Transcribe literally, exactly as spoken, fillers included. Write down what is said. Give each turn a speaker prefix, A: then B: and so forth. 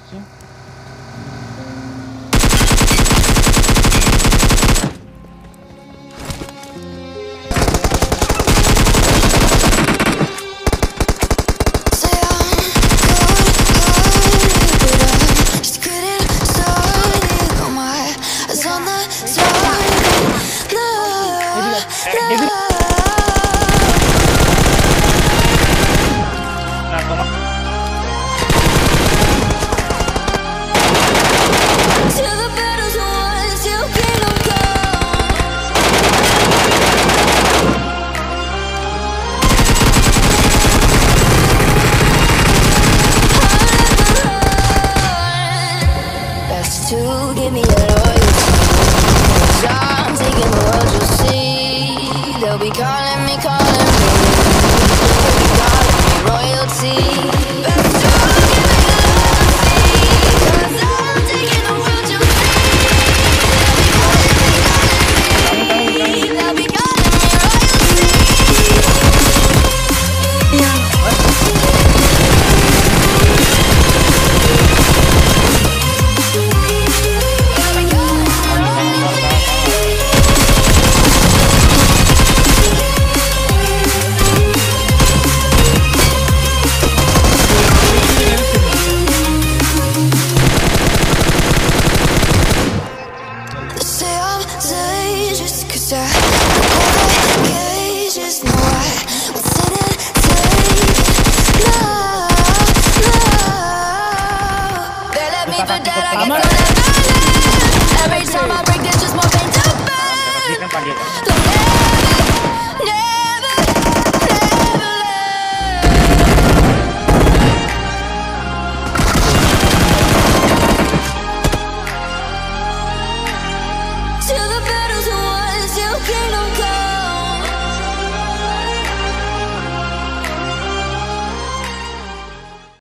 A: sih?
B: Give me your loyalty. I'm taking the world, you'll see. They'll be calling me, calling me. They'll be calling me royalty. Best to give me your loyalty. 'Cause I'm taking the world, you'll see. They'll be calling me, calling me. They'll be calling me royalty. Every time I break, there's just more pain to bear.